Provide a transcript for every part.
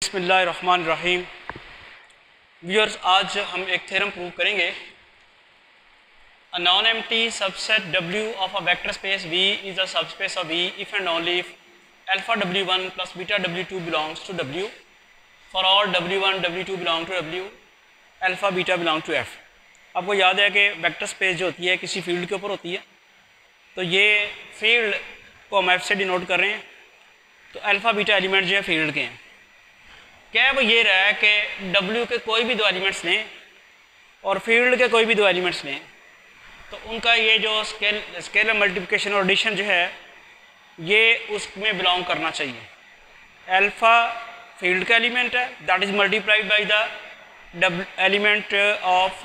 बिस्मिल्लाहिर्रहमानिर्रहीम। व्यूअर्स, आज हम एक थ्योरम प्रूव करेंगे। A non empty subset W of a vector space V is a subspace of V if and only if alpha W1 plus beta W2 belongs to W for all W1 W2 belong to W alpha beta belong to F। आपको याद है कि vector space जो होती है किसी field के ऊपर होती है, तो ये फील्ड को हम F से डिनोट कर रहे हैं। तो अल्फा बीटा एलिमेंट जो है फील्ड के हैं। क्या वो ये रहा है कि W के कोई भी दो एलिमेंट्स लें और फील्ड के कोई भी दो एलिमेंट्स लें, तो उनका ये जो स्केलर मल्टीप्लिकेशन और एडिशन जो है ये उसमें बिलोंग करना चाहिए। अल्फा फील्ड का एलिमेंट है, that is multiplied by the element of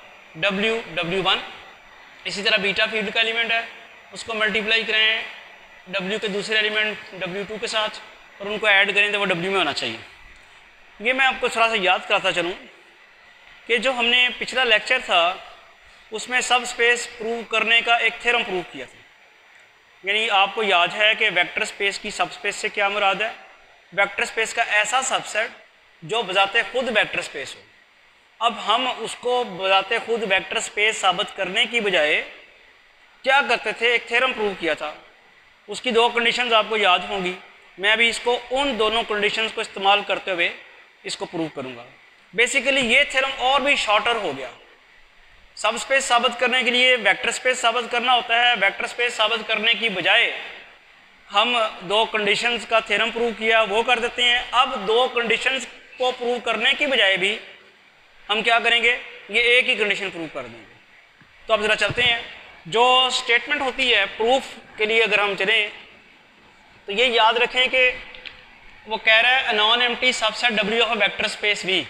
W1। इसी तरह बीटा फील्ड का एलिमेंट है, उसको मल्टीप्लाई करें W के दूसरे एलिमेंट W2 के साथ और उनको ऐड करें तो वो W में होना चाहिए। ये मैं आपको थोड़ा सा याद कराता चलूँ कि जो हमने पिछला लेक्चर था उसमें सब स्पेस प्रूव करने का एक थ्योरम प्रूव किया था। यानी आपको याद है कि वेक्टर स्पेस की सब स्पेस से क्या मुराद है? वेक्टर स्पेस का ऐसा सबसेट जो बजाते खुद वेक्टर स्पेस हो। अब हम उसको बजाते खुद वेक्टर स्पेस साबित करने की बजाय क्या करते थे, एक थ्योरम प्रूव किया था। उसकी दो कंडीशंस आपको याद होंगी। मैं अभी इसको उन दोनों कंडीशंस को इस्तेमाल करते हुए इसको प्रूव करूंगा। बेसिकली ये थ्योरम और भी शॉर्टर हो गया। सब स्पेस साबित करने के लिए वेक्टर स्पेस साबित करना होता है। वेक्टर स्पेस साबित करने की बजाय हम दो कंडीशंस का थ्योरम प्रूव किया वो कर देते हैं। अब दो कंडीशंस को प्रूव करने की बजाय भी हम क्या करेंगे, ये एक ही कंडीशन प्रूव कर देंगे। तो अब ज़रा चलते हैं। जो स्टेटमेंट होती है प्रूफ के लिए अगर हम चलें तो ये याद रखें कि वो कह रहा है non empty subset W of vector space V।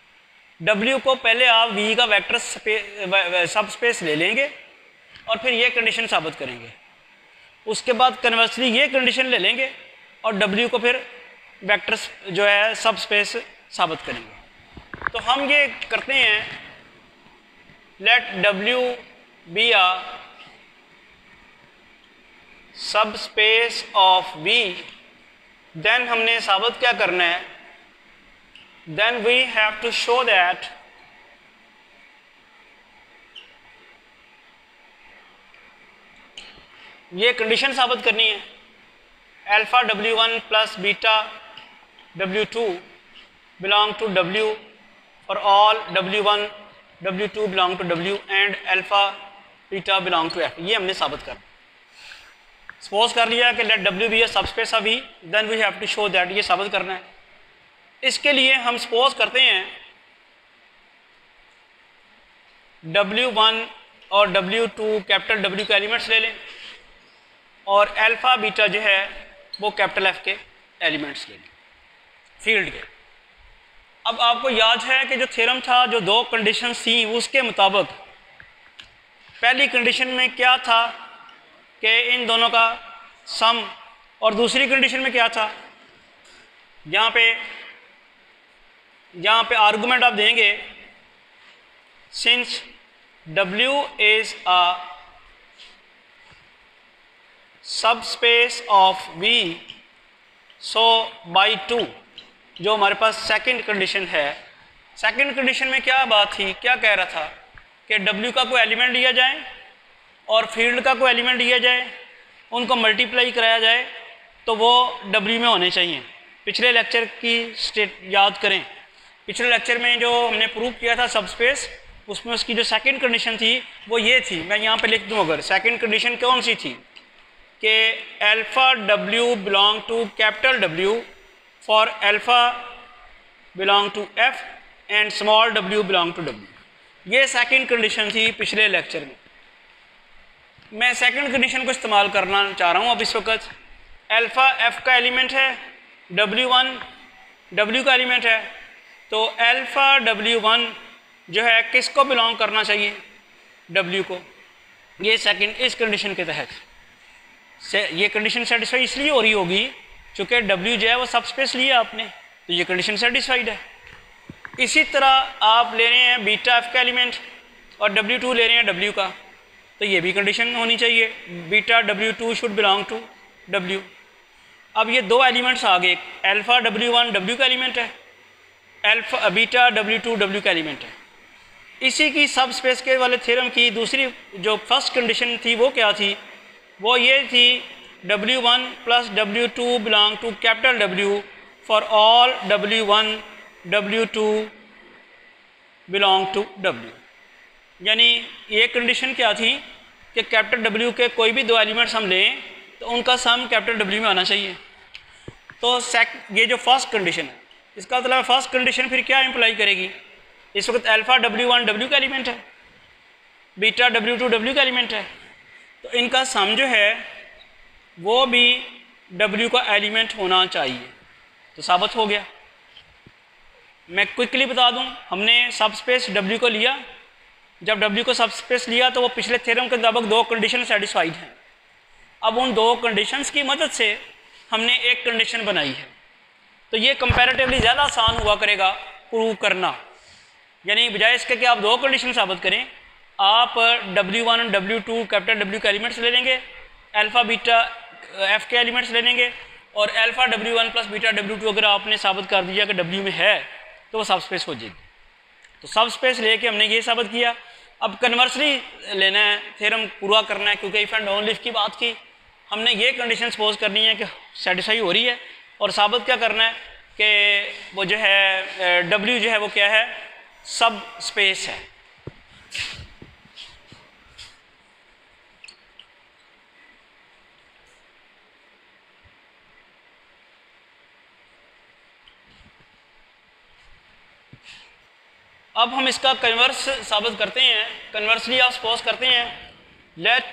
W को पहले आप V का वेक्टर सब स्पेस ले लेंगे और फिर ये कंडीशन साबित करेंगे। उसके बाद कन्वर्सली ये कंडीशन ले लेंगे और W को फिर वेक्टर जो है सब स्पेस साबित करेंगे। तो हम ये करते हैं, let W be a subspace of V। Then हमने साबित क्या करना है, then we have to show that ये कंडीशन साबित करनी है, alpha W1 plus beta W2 belong to W for all W1 W2 belong to W and alpha beta belong to F। ये हमने साबित करना। सपोज कर लिया कि let W be a subspace of V, then we have to show that, ये साबित करना है। इसके लिए हम सपोज करते हैं W1 और W2 कैपिटल W के एलिमेंट्स ले लें और अल्फा बीटा जो है वो कैपिटल F के एलिमेंट्स ले लें फील्ड के। अब आपको याद है कि जो थ्योरम था, जो दो कंडीशंस थी, उसके मुताबिक पहली कंडीशन में क्या था कि इन दोनों का सम, और दूसरी कंडीशन में क्या था, यहाँ पे आर्गुमेंट आप देंगे since W is a subspace of V, so by 2। जो हमारे पास सेकंड कंडीशन है, सेकंड कंडीशन में क्या बात थी, क्या कह रहा था कि W का कोई एलिमेंट लिया जाए और फील्ड का कोई एलिमेंट लिया जाए, उनको मल्टीप्लाई कराया जाए तो वो W में होने चाहिए। पिछले लेक्चर की स्टेट याद करें, पिछले लेक्चर में जो हमने प्रूव किया था सब स्पेस, उसमें उसकी जो सेकंड कंडीशन थी वो ये थी। मैं यहाँ पे लिख दूँ, अगर सेकंड कंडीशन कौन सी थी कि alpha W belong to capital W for alpha belong to F and small w belong to W। ये सेकंड कंडीशन थी पिछले लेक्चर में। मैं सेकंड कंडीशन को इस्तेमाल करना चाह रहा हूँ। अब इस वक्त अल्फा F का एलिमेंट है, W1 W का एलिमेंट है, तो अल्फा W1 जो है किसको बिलोंग करना चाहिए, W को। ये सेकंड इस कंडीशन के तहत ये कंडीशन सेटिस्फाई इसलिए हो रही होगी क्योंकि W जो है वो सब स्पेस लिया आपने, तो ये कंडीशन सेटिस्फाइड है। इसी तरह आप ले रहे हैं बीटा F का एलिमेंट और W2 ले रहे हैं W का, तो ये भी कंडीशन होनी चाहिए, beta W2 should belong to W। अब ये दो एलिमेंट्स आ गए, अल्फा W1 W का एलिमेंट है अल्फा बीटा W2 W का एलिमेंट है। इसी की सब स्पेस के वाले थ्योरम की दूसरी जो फर्स्ट कंडीशन थी वो क्या थी, वो ये थी W1 plus W2 belong to capital W for all W1 W2 belong to W। यानी ये कंडीशन क्या थी कि कैपिटल W के कोई भी दो एलिमेंट्स हम लें तो उनका सम कैपिटल W में आना चाहिए। तो ये जो फर्स्ट कंडीशन है, इसका मतलब फर्स्ट कंडीशन फिर क्या इम्प्लाई करेगी, इस वक्त अल्फ़ा W1 W का एलिमेंट है, बीटा W2 W का एलिमेंट है, तो इनका सम जो है वो भी W का एलिमेंट होना चाहिए। तो साबित हो गया। मैं क्विकली बता दूं, हमने सब स्पेस W को लिया, जब W को सब स्पेस लिया तो वो पिछले थ्योरम के मुताबिक दो कंडीशन सेटिस्फाइड हैं। अब उन दो कंडीशंस की मदद से हमने एक कंडीशन बनाई है, तो ये कंपैरेटिवली ज़्यादा आसान हुआ करेगा प्रूव करना। यानी बजाय इसके कि आप दो कंडीशन साबित करें, आप W1 और W2 कैपिटल W के एलिमेंट्स ले लेंगे, अल्फ़ा बीटा F के एलिमेंट्स ले लेंगे, और alpha W1 plus beta W2 अगर आपने साबित कर दिया कि W में है तो वो सब स्पेस हो जाएगी। तो सब स्पेस लेके हमने ये साबित किया। अब कन्वर्सली लेना है, थ्योरम पूरा करना है, क्योंकि इफ़ एंड ओनली इफ की बात की, हमने ये कंडीशन सपोज करनी है कि सेटिस्फाई हो रही है, और साबित क्या करना है कि वो जो है W जो है वो क्या है, सब स्पेस है। अब हम इसका कन्वर्स साबित करते हैं। कन्वर्सली आप सपोज करते हैं let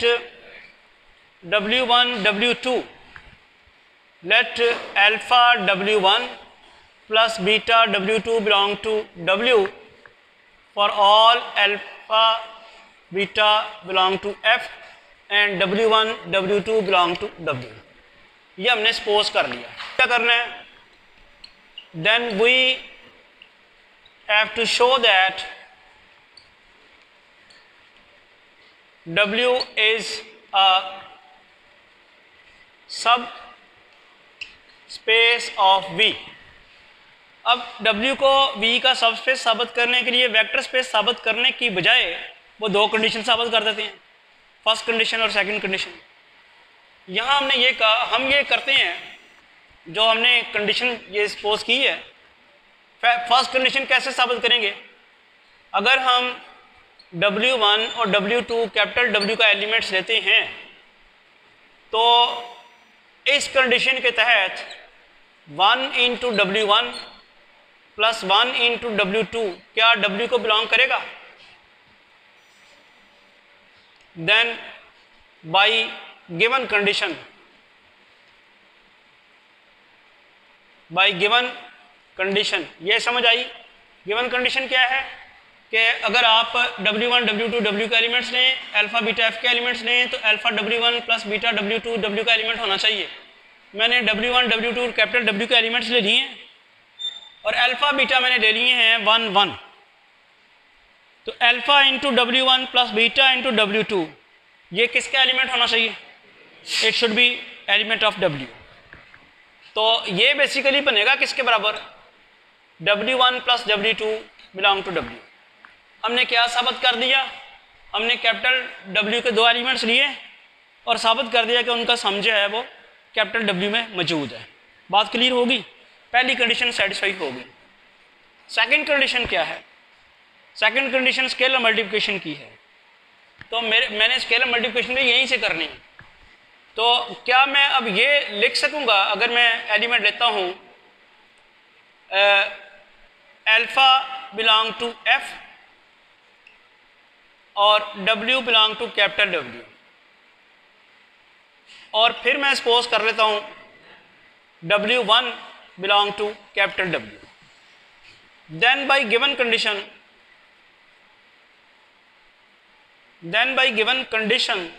W1 W2 let alpha W1 plus beta W2 belong to W for all alpha beta belong to F and W1 W2 belong to W। ये हमने सपोज कर लिया। क्या करना है, then we have to show that W is a subspace of V। अब W को V का सबस्पेस साबित करने के लिए वेक्टर स्पेस साबित करने की बजाय वो दो कंडीशन साबित कर देते हैं, फर्स्ट कंडीशन और सेकंड कंडीशन। यहाँ हमने ये कहा, हम ये करते हैं जो हमने कंडीशन ये सपोज की है, फर्स्ट कंडीशन कैसे साबित करेंगे, अगर हम W1 और W2 कैपिटल W का एलिमेंट्स लेते हैं तो इस कंडीशन के तहत 1 into W1 plus 1 into W2 क्या W को बिलोंग करेगा। Then by given condition, by given condition, ये समझ आई। गिवन कंडीशन क्या है कि अगर आप W1 W2 W का एलिमेंट्स लें, अल्फ़ा बीटा F के एलिमेंट्स लें, तो alpha W1 plus beta W2 W का एलिमेंट होना चाहिए। मैंने W1 W2 कैपिटल W के एलिमेंट्स ले लिए हैं और अल्फ़ा बीटा मैंने ले लिए हैं 1 1। तो alpha into W1 plus beta into W2 ये किसका एलिमेंट होना चाहिए, it should be element of W। तो ये बेसिकली बनेगा किसके बराबर, W1 plus W2 belong to W। हमने क्या साबित कर दिया, हमने कैपिटल W के दो एलिमेंट्स लिए और साबित कर दिया कि उनका सम जो है वो कैपिटल W में मौजूद है। बात क्लियर होगी, पहली कंडीशन सेटिस्फाई होगी। सेकंड कंडीशन क्या है, सेकंड कंडीशन स्केलर मल्टीप्लिकेशन की है। तो मैंने स्केलर मल्टीप्लिकेशन भी यहीं से करनी है। तो क्या मैं अब ये लिख सकूँगा, अगर मैं एलिमेंट लेता हूँ अल्फ़ा बिलोंग टू F और W belong to capital W, और फिर मैं सपोज कर लेता हूँ W1 belong to capital W, then by given condition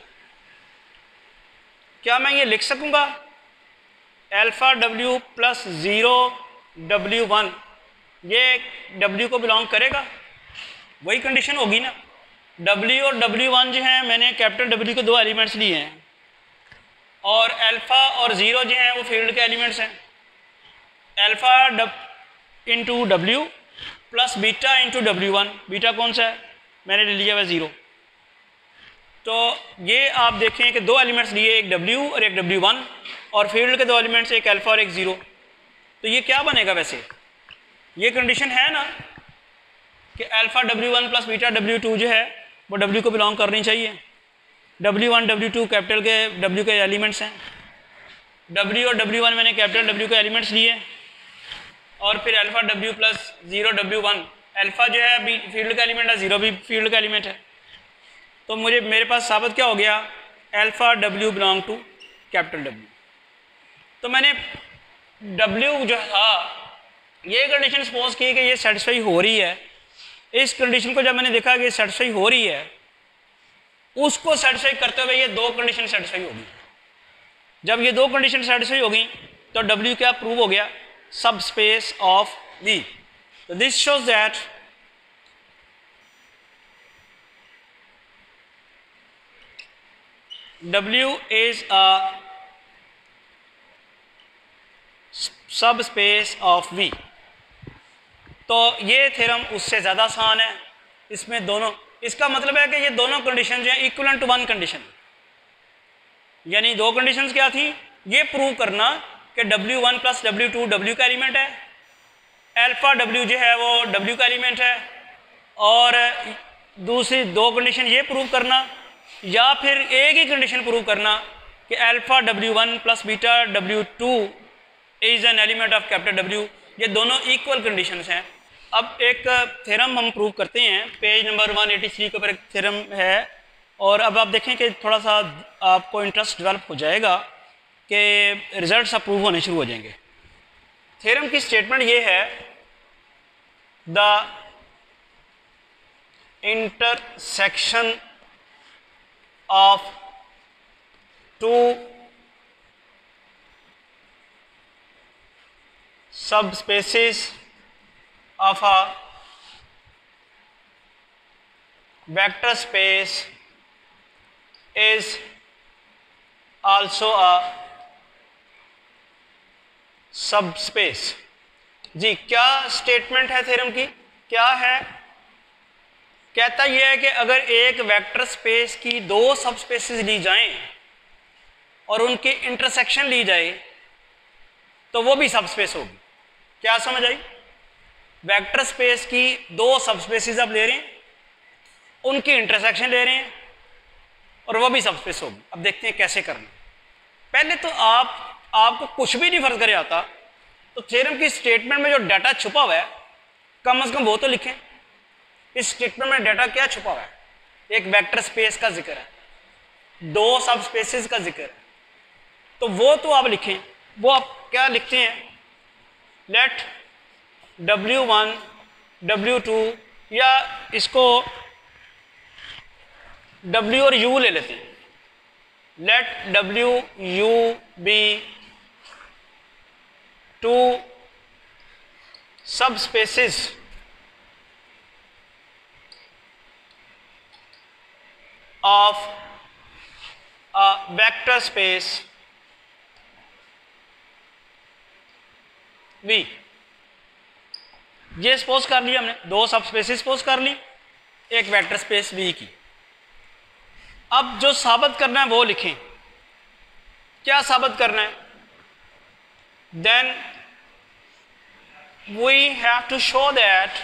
क्या मैं ये लिख सकूँगा अल्फ़ा W प्लस 0 W1 ये W को बिलोंग करेगा, वही कंडीशन होगी ना। W और W1 जो हैं मैंने कैपिटल W के दो एलिमेंट्स लिए हैं, और अल्फ़ा और 0 जो हैं वो फील्ड के एलिमेंट्स हैं। Alpha into W plus beta into W1, beta कौन सा है, मैंने ले लिया हुआ 0। तो ये आप देखें कि दो एलिमेंट्स लिए, एक W और एक W1, और फील्ड के दो एलिमेंट्स, एक अल्फ़ा और एक 0। तो ये क्या बनेगा, वैसे ये कंडीशन है ना कि alpha W1 plus beta W2 जो है वो W को बिलोंग करनी चाहिए। W1 W2 कैपिटल के W के एलिमेंट्स हैं, W और W1 मैंने कैपिटल W के एलिमेंट्स लिए, और फिर alpha W plus 0 W1, alpha जो है फील्ड का एलिमेंट है, 0 भी फील्ड का एलिमेंट है। तो मेरे पास साबित क्या हो गया, alpha W belong to capital W। तो मैंने W जो था, ये कंडीशन सपोज की कि ये सेटिस्फाई हो रही है। इस कंडीशन को जब मैंने देखा कि सेटिस्फाई हो रही है, उसको सेटिस्फाई करते हुए ये दो कंडीशन सेटिस्फाई होगी। जब ये दो कंडीशन सेटिस्फाई होगी तो W क्या प्रूव हो गया, सब स्पेस ऑफ V। तो this shows that W is a subspace of V। तो ये थ्योरम उससे ज़्यादा आसान है, इसमें दोनों, इसका मतलब है कि ये दोनों कंडीशन जो है इक्वलेंट टू वन कंडीशन, यानी दो कंडीशंस क्या थी, ये प्रूव करना कि W1 प्लस W2 W का एलिमेंट है, अल्फ़ा W जो है वो W का एलिमेंट है, और दूसरी दो कंडीशन ये प्रूव करना, या फिर एक ही कंडीशन प्रूव करना कि alpha W1 plus beta W2 is an element of capital W। ये दोनों इक्वल कंडीशंस हैं। अब एक थ्योरम हम प्रूव करते हैं, पेज नंबर 183 के ऊपर एक थ्योरम है, और अब आप देखें कि थोड़ा सा आपको इंटरेस्ट डेवलप हो जाएगा कि रिजल्ट्स अब प्रूव होने शुरू हो जाएंगे। थ्योरम की स्टेटमेंट ये है, the intersection of two subspaces of a vector space is also a subspace। जी क्या स्टेटमेंट है थ्योरम की, क्या है, कहता यह है कि अगर एक वेक्टर स्पेस की दो सबस्पेसेस ली जाएं और उनकी इंटरसेक्शन ली जाए तो वो भी सबस्पेस होगी। क्या समझ आई, वेक्टर स्पेस की दो सबस्पेसेस आप ले रहे हैं, उनकी इंटरसेक्शन ले रहे हैं, और वो भी सबस्पेस होगी। अब देखते हैं कैसे करना। पहले तो आपको कुछ भी नहीं फर्ज करे आता, तो थ्योरम की स्टेटमेंट में जो डाटा छुपा हुआ है कम से कम वो तो लिखें। इस स्टेटमेंट में डाटा क्या छुपा हुआ है, एक वेक्टर स्पेस का जिक्र है, दो सबस्पेसेस का जिक्र है, तो वो तो आप लिखें। वो आप क्या लिखते हैं, लेट W1 W2, या इसको W और U ले लेते हैं, let W U be two subspaces of a vector space V। ये सपोज कर लिया हमने, दो सबस्पेसेस सपोज कर ली एक वेक्टर स्पेस V की। अब जो साबित करना है वो लिखें। क्या साबित करना है, then we have to show that,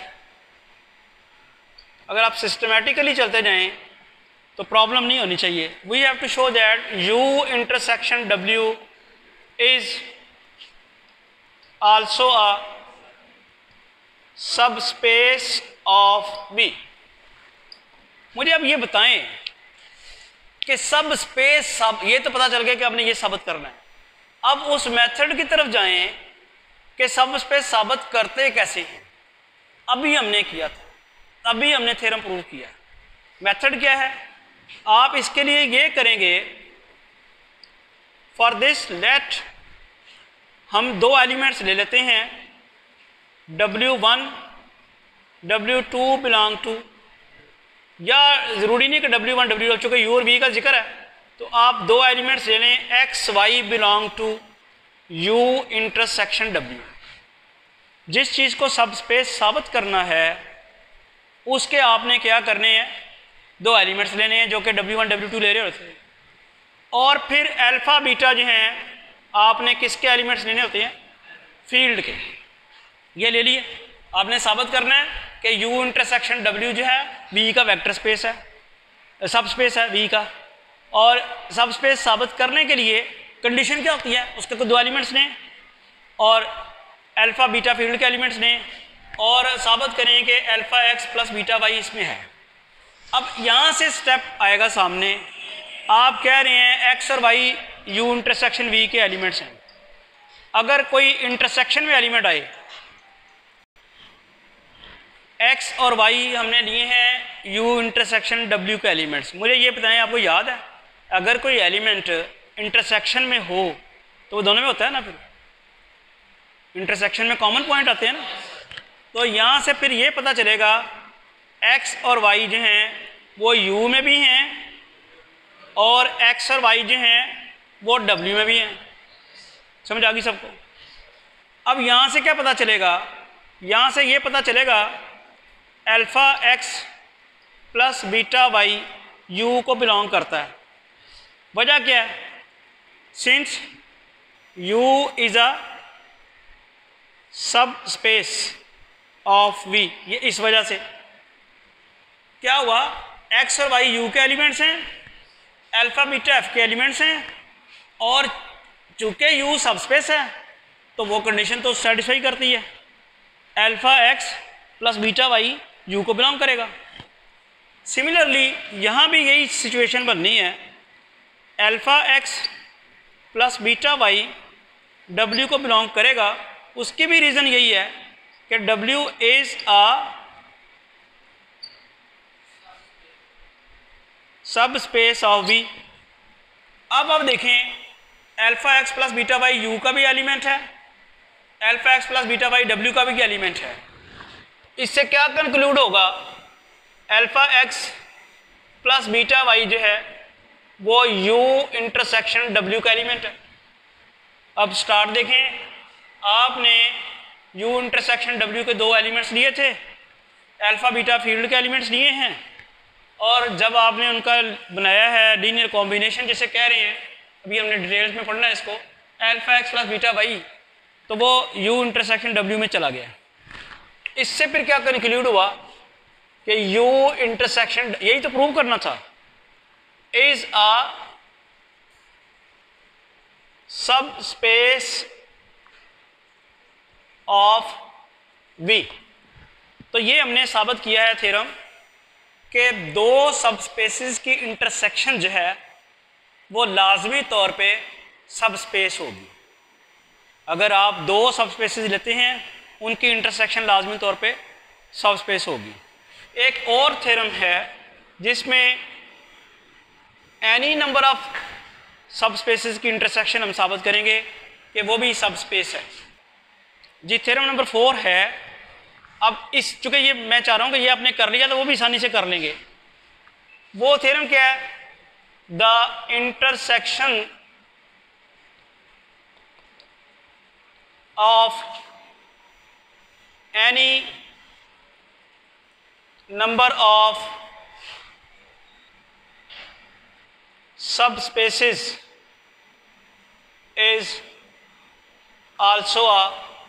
अगर आप सिस्टमैटिकली चलते जाएं तो प्रॉब्लम नहीं होनी चाहिए। We have to show that U intersection W is also a subspace of V। मुझे अब ये बताएं कि सब स्पेस, ये तो पता चल गया कि आपने ये साबित करना है। अब उस मेथड की तरफ जाएं कि सब स्पेस साबित करते कैसे हैं। अभी हमने किया था, अभी हमने थ्योरम प्रूव किया। मेथड क्या है, आप इसके लिए ये करेंगे, फॉर दिस लेट हम दो एलिमेंट्स ले लेते हैं, W1 W2 बिलोंग टू, या ज़रूरी नहीं कि W1 W2, चूँकि U और V का जिक्र है तो आप दो एलिमेंट्स ले लें, X Y belong to U intersection W। जिस चीज़ को सब स्पेस साबित करना है उसके आपने क्या करने हैं, दो एलिमेंट्स लेने हैं जो कि W1 W2 ले रहे होते हैं, और फिर अल्फ़ा बीटा जो हैं आपने किसके एलिमेंट्स लेने होते हैं, फील्ड के। ये ले लिए, आपने साबित करना है कि U इंटरसेक्शन W जो है V का वेक्टर स्पेस है, सब स्पेस है V का। और सब स्पेस साबित करने के लिए कंडीशन क्या होती है, उसके तो दो एलिमेंट्स ने और अल्फ़ा बीटा फील्ड के एलिमेंट्स ने, और साबित करें कि alpha x plus beta y इसमें है। अब यहाँ से स्टेप आएगा सामने, आप कह रहे हैं एक्स और वाई U इंटरसेक्शन V के एलिमेंट्स हैं। अगर कोई इंटरसेक्शन में एलिमेंट आए, एक्स और वाई हमने लिए हैं U इंटरसेक्शन W के एलिमेंट्स, मुझे ये बताएं आपको याद है अगर कोई एलिमेंट इंटरसेक्शन में हो तो वो दोनों में होता है ना, फिर इंटरसेक्शन में कॉमन पॉइंट आते हैं ना, तो यहाँ से फिर ये पता चलेगा x और y जो हैं वो U में भी हैं और x और y जो हैं वो W में भी हैं। समझ आ गई सबको? अब यहाँ से क्या पता चलेगा, यहाँ से ये पता चलेगा alpha x plus beta y U को बिलोंग करता है। वजह क्या है, since U is a subspace of V, ये इस वजह से क्या हुआ, x और y U के एलिमेंट्स हैं, अल्फ़ा बीटा F के एलिमेंट्स हैं, और चूँकि U सब स्पेस है तो वो कंडीशन तो सेटिस्फाई करती है, alpha x plus beta y U को बिलोंग करेगा। सिमिलरली यहाँ भी यही सिचुएशन बननी है, alpha x plus beta y W को बिलोंग करेगा। उसकी भी रीज़न यही है कि W is a subspace of V। अब देखें alpha x plus beta y U का भी एलिमेंट है, alpha x plus beta y W का भी एलिमेंट है। इससे क्या कंक्लूड होगा, alpha x plus beta y जो है वो U इंटरसेक्शन W का एलिमेंट है। अब स्टार्ट देखें, आपने U इंटरसेक्शन W के दो एलिमेंट्स लिए थे, अल्फ़ा बीटा फील्ड के एलिमेंट्स लिए हैं, और जब आपने उनका बनाया है लीनियर कॉम्बिनेशन जिसे कह रहे हैं, अभी हमने डिटेल्स में पढ़ना है इसको, alpha x plus beta y, तो वो U इंटरसेक्शन W में चला गया। इससे फिर क्या कंक्लूड हुआ कि U इंटरसेक्शन, यही तो प्रूव करना था, is a subspace of V। तो ये हमने साबित किया है थ्योरम कि दो सब स्पेसिस की इंटरसेक्शन जो है वो लाजमी तौर पे सब स्पेस होगी। अगर आप दो सब स्पेसिस लेते हैं उनकी इंटरसेक्शन लाजमी तौर पे सब स्पेस होगी। एक और थ्योरम है जिसमें any number of subspaces की इंटरसेक्शन हम साबित करेंगे कि वो भी सब स्पेस है जी। थ्योरम नंबर 4 है। अब इस चूँकि ये मैं चाह रहा हूँ कि ये आपने कर लिया तो वो भी आसानी से कर लेंगे। वो थ्योरम क्या है, the intersection of any number of subspaces is also a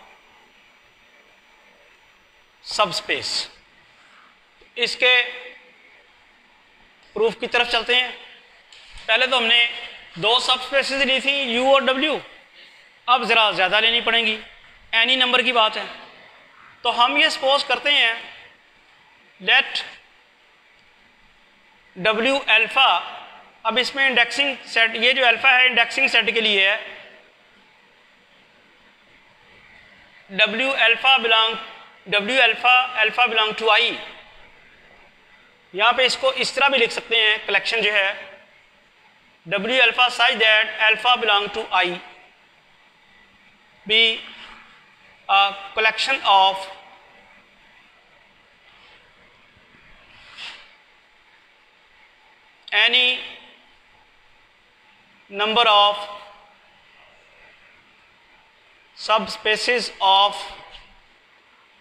subspace. इसके प्रूफ की तरफ चलते हैं। पहले तो हमने दो सब स्पेसिस ली थी U और W, अब ज़रा ज़्यादा लेनी पड़ेंगी, एनी नंबर की बात है। तो हम ये सपोज करते हैं लेट W अल्फ़ा, अब इसमें इंडेक्सिंग सेट, ये जो अल्फ़ा है इंडेक्सिंग सेट के लिए है, W alpha belong to I। यहाँ पे इसको इस तरह भी लिख सकते हैं, कलेक्शन जो है W alpha such that alpha belong to I be a collection of any number of subspaces of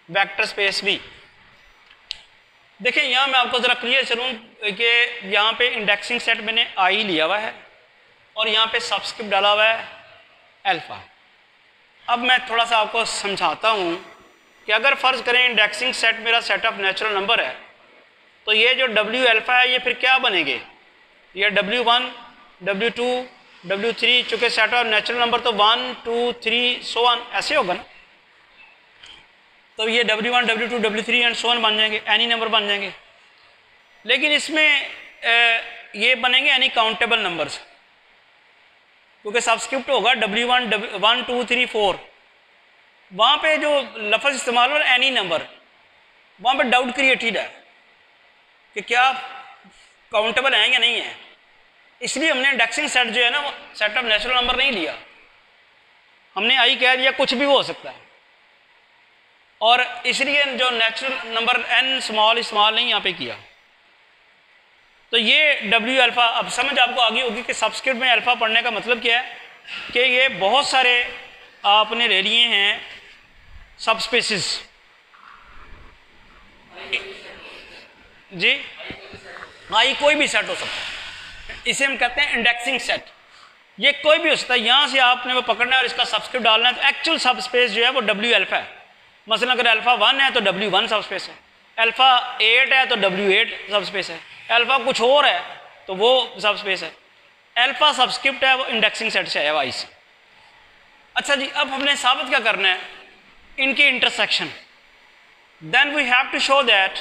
vector space V। देखिए यहाँ मैं आपको ज़रा क्लियर चलूँ कि यहाँ पे इंडेक्सिंग सेट मैंने I लिया हुआ है और यहाँ पे सबस्क्रिप्ट डाला हुआ है अल्फ़ा। अब मैं थोड़ा सा आपको समझाता हूँ कि अगर फ़र्ज़ करें इंडेक्सिंग सेट मेरा सेट ऑफ नेचुरल नंबर है तो ये जो W अल्फ़ा है ये फिर क्या बनेंगे, ये W1 W2 W3, चूँकि सेट ऑफ नेचुरल नंबर तो 1 2 3 सो ऑन ऐसे होगा ना, तो ये W1 W2 W3 and so on बन जाएंगे, एनी नंबर बन जाएंगे। लेकिन इसमें ये बनेंगे एनी काउंटेबल नंबर्स, क्योंकि सबस्क्रिप्ट होगा W1 1 2 3 4, वहाँ पे जो लफ्ज़ इस्तेमाल हो एनी नंबर, वहाँ पे डाउट क्रिएटेड है कि क्या काउंटेबल हैं या नहीं है। इसलिए हमने इंडेक्सिंग सेट जो है ना वो सेट ऑफ नेचुरल नंबर नहीं लिया, हमने आई कह दिया कुछ भी हो सकता है, और इसलिए जो natural number n small small नहीं यहाँ पे किया। तो ये W अल्फ़ा, अब समझ आपको आगे होगी कि सबस्क्रिप्ट में अल्फ़ा पढ़ने का मतलब क्या है कि ये बहुत सारे आपने ले लिए हैं सबस्पेसिस जी, आई कोई भी सेट हो सकता है, इसे हम कहते हैं इंडेक्सिंग सेट। ये कोई भी हो सकता है, यहाँ से आपने वो पकड़ना है और इसका सबस्क्रिप्ट डालना है, तो एक्चुअल सबस्पेस जो है वो W अल्फ़ा है। मसलन अगर अल्फ़ा 1 है तो W1 सबस्पेस है, अल्फ़ा 8 है तो W8 सबस्पेस है, अल्फ़ा कुछ और है तो वो सबस्पेस है। अल्फ़ा सबस्क्रिप्ट है वो इंडेक्सिंग सेट से है वाई से। अच्छा जी, अब हमने साबित क्या करना है, इनकी intersection. Then we have to show that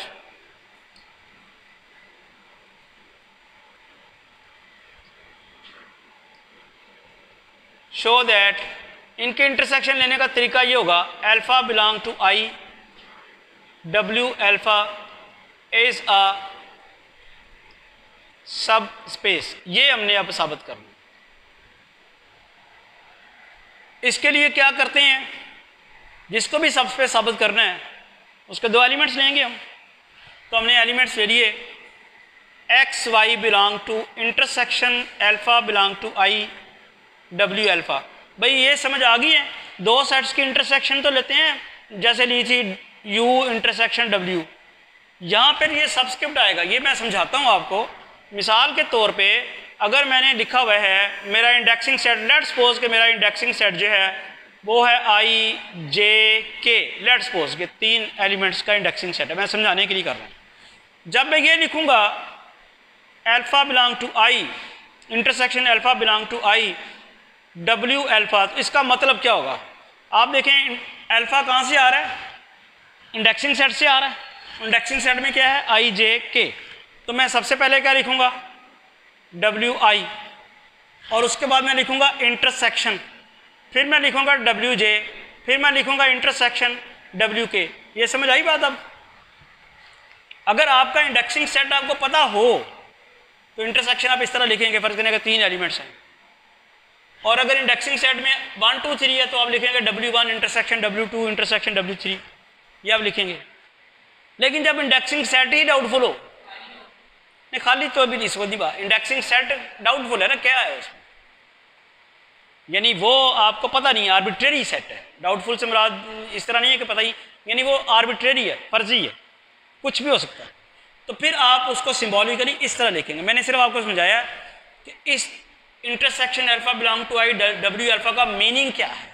इनके इंटरसेक्शन लेने का तरीका ये होगा, alpha belong to I, W alpha is a subspace. ये हमने अब साबित करना। इसके लिए क्या करते हैं, जिसको भी सब स्पेस साबित करना है उसके दो एलिमेंट्स लेंगे हम। तो हमने एलिमेंट्स ले लिए, x y belong to intersection alpha belong to I W alpha. भाई ये समझ आ गई है, दो सेट्स की इंटरसेक्शन तो लेते हैं, जैसे ली थी U इंटरसेक्शन W, यहाँ पर ये सबस्क्रिप्ट आएगा। ये मैं समझाता हूँ आपको। मिसाल के तौर पे अगर मैंने लिखा हुआ है मेरा इंडेक्सिंग सेट, लेट्स सपोज कि मेरा इंडेक्सिंग सेट जो है वो है I J K, let's suppose कि 3 एलिमेंट्स का इंडेक्सिंग सेट है, मैं समझाने के लिए कर रहा हूँ। जब मैं ये लिखूँगा alpha belong to I intersection alpha belong to I W alpha, तो इसका मतलब क्या होगा, आप देखें अल्फ़ा कहाँ से आ रहा है, इंडेक्सिंग सेट से आ रहा है। इंडेक्सिंग सेट में क्या है I J K, तो मैं सबसे पहले क्या लिखूँगा WI, और उसके बाद मैं लिखूँगा इंटरसेक्शन, फिर मैं लिखूँगा WJ, फिर मैं लिखूँगा इंटरसेक्शन WK। ये समझ आई बात। अब अगर आपका इंडेक्सिंग सेट आपको पता हो तो इंटरसेक्शन आप इस तरह लिखेंगे, फर्ज करने का 3 एलिमेंट्स हैं, और अगर इंडेक्सिंग सेट में 1 2 3 है तो आप लिखेंगे W1 intersection W2 intersection W3, ये आप लिखेंगे। लेकिन जब इंडेक्सिंग सेट ही डाउटफुल हो, नहीं खाली तो अभी नहीं सोची बात, इंडेक्सिंग सेट डाउटफुल है ना, क्या है उसमें, यानी वो आपको पता नहीं है, आर्बिट्रेरी सेट है। डाउटफुल से मुराद इस तरह नहीं है कि पता ही, यानी वो आर्बिट्रेरी है, फर्जी है, कुछ भी हो सकता है। तो फिर आप उसको सिम्बॉलिकली इस तरह लिखेंगे। मैंने सिर्फ आपको समझाया कि इस intersection alpha belong to I W alpha का मीनिंग क्या है।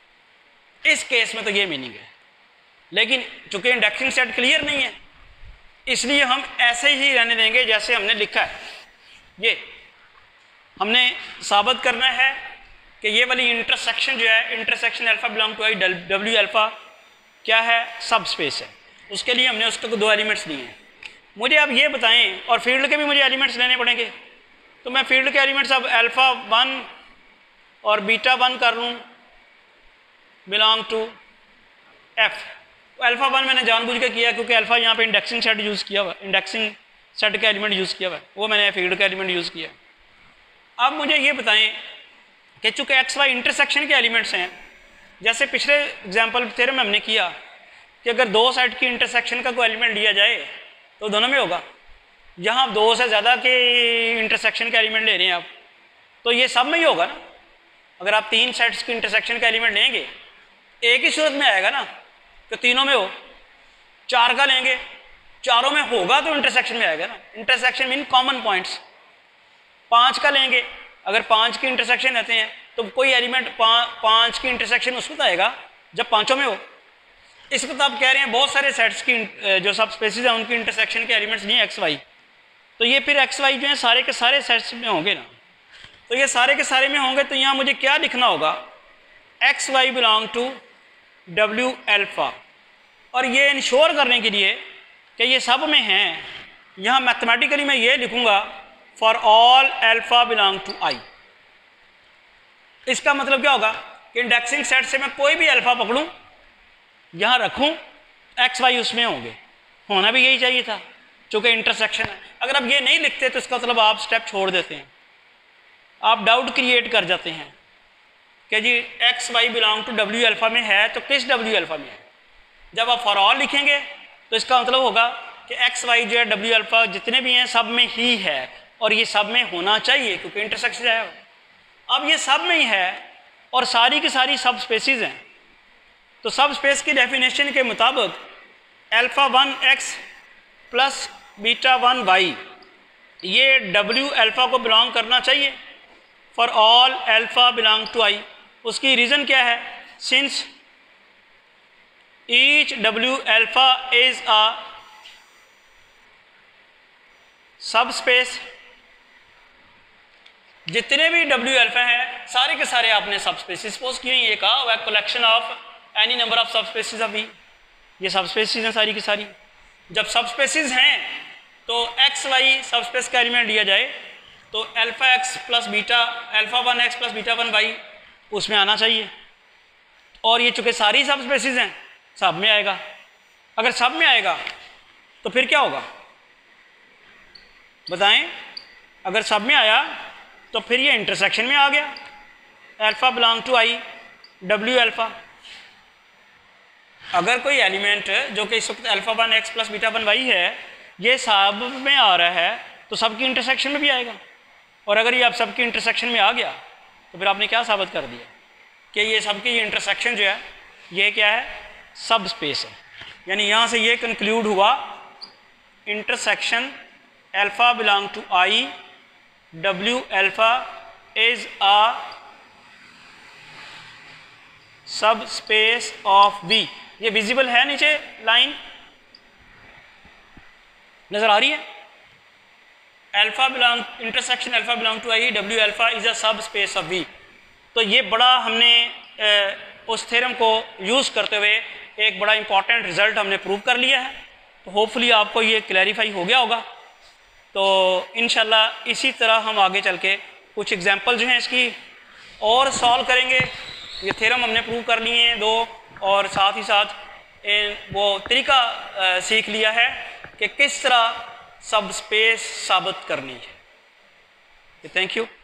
इस केस में तो ये मीनिंग है, लेकिन चूंकि इंडेक्सिंग सेट क्लियर नहीं है इसलिए हम ऐसे ही रहने देंगे जैसे हमने लिखा है। ये हमने साबित करना है कि ये वाली इंटरसेक्शन जो है intersection alpha belong to I W alpha क्या है, सब स्पेस है। उसके लिए हमने उसके 2 एलिमेंट्स लिए हैं। मुझे आप ये बताएं, और फील्ड के भी मुझे एलिमेंट्स लेने पड़ेंगे, तो मैं फील्ड के एलिमेंट्स अब अल्फ़ा 1 और बीटा 1 कर लूँ बिलोंग टू F। अल्फ़ा 1 मैंने जानबूझ के किया क्योंकि अल्फ़ा यहाँ पे इंडेक्सिंग सेट यूज़ किया हुआ, इंडेक्सिंग सेट का एलिमेंट यूज़ किया हुआ है, वो मैंने फील्ड का एलिमेंट यूज़ किया। अब मुझे ये बताएं कि चूँकि एक्स वाई इंटरसेक्शन के एलिमेंट्स हैं, जैसे पिछले एग्जाम्पल थ्योरम में हमने किया कि अगर 2 सेट की इंटरसेक्शन का कोई एलिमेंट लिया जाए तो दोनों में होगा। यहाँ 2 से ज़्यादा के इंटरसेक्शन का एलिमेंट ले रहे हैं आप, तो ये सब में ही होगा ना। अगर आप 3 सेट्स की इंटरसेक्शन का एलिमेंट लेंगे एक ही सूरत में आएगा ना, तो तीनों में हो। 4 का लेंगे, चारों में होगा तो इंटरसेक्शन में आएगा ना, इंटरसेक्शन मीन कॉमन पॉइंट्स। 5 का लेंगे, अगर 5 की इंटरसेक्शन रहते हैं तो कोई एलिमेंट 5 की इंटरसेक्शन उस वक्त आएगा जब पांचों में हो। इस वक्त आप कह रहे हैं बहुत सारे सेट्स की जो सब स्पेसिस हैं उनकी इंटरसेक्शन के एलिमेंट्स नहीं है एक्स वाई, तो ये फिर एक्स वाई जो है सारे के सारे सेट्स में होंगे ना, तो ये सारे के सारे में होंगे। तो यहाँ मुझे क्या लिखना होगा, x y belong to W alpha, और ये इंश्योर करने के लिए कि ये सब में हैं, यहाँ मैथमेटिकली मैं ये लिखूँगा for all alpha belong to I. इसका मतलब क्या होगा कि इंडेक्सिंग सेट से मैं कोई भी अल्फा पकड़ूं, यहाँ रखूं, एक्स वाई उसमें होंगे, होना भी यही चाहिए था चूँकि इंटरसेक्शन है। अगर आप ये नहीं लिखते तो इसका मतलब आप स्टेप छोड़ देते हैं, आप डाउट क्रिएट कर जाते हैं कि जी x y belong to W alpha में है तो किस डब्ल्यू अल्फा में है। जब आप फॉर ऑल लिखेंगे तो इसका मतलब होगा कि एक्स वाई जो है डब्ल्यू अल्फा जितने भी हैं सब में ही है, और ये सब में होना चाहिए क्योंकि इंटरसेक्शन है। अब ये सब में ही है और सारी की सारी सब स्पेसिस हैं, तो सब स्पेस की डेफिनेशन के मुताबिक alpha 1 x plus beta 1 y ये डब्ल्यू अल्फा को बिलोंग करना चाहिए for all alpha belong to I. उसकी रीज़न क्या है, since each W alpha is a subspace, जितने भी डब्ल्यू अल्फा हैं सारे के सारे आपने सब स्पेसिस सपोज किए, ये कहा हुआ collection of any number of subspaces of V, ये सब स्पेसिस हैं सारी की सारी। जब सब स्पेसिस हैं तो एक्स वाई सब स्पेस का एलिमेंट लिया जाए तो alpha x plus beta alpha 1 x plus beta 1 y उसमें आना चाहिए, और ये चूँकि सारी सब स्पेसिस हैं सब में आएगा। अगर सब में आएगा तो फिर क्या होगा बताएं, अगर सब में आया तो फिर ये इंटरसेक्शन में आ गया, alpha belong to I W alpha. अगर कोई एलिमेंट जो कि इस वक्त alpha 1 x plus beta 1 y है ये सब में आ रहा है तो सबकी इंटरसेक्शन में भी आएगा, और अगर ये आप सबकी इंटरसेक्शन में आ गया तो फिर आपने क्या साबित कर दिया कि ये सबकी इंटरसेक्शन जो है ये क्या है, सब स्पेस है। यानी यहाँ से ये कंक्लूड हुआ intersection alpha belong to I W alpha is a subspace of V. ये विजिबल है, नीचे लाइन नजर आ रही है, alpha belong intersection alpha belong to I W alpha is a subspace of we. तो ये बड़ा हमने उस थ्योरम को यूज़ करते हुए एक बड़ा इंपॉर्टेंट रिजल्ट हमने प्रूव कर लिया है। तो होपफुली आपको ये क्लैरिफाई हो गया होगा। तो इंशाल्लाह इसी तरह हम आगे चल के कुछ एग्जांपल जो हैं इसकी और सॉल्व करेंगे। ये थ्योरम हमने प्रूव कर लिए हैं 2, और साथ ही साथ वो तरीका सीख लिया है कि किस तरह सब स्पेस साबित करनी है। Thank you.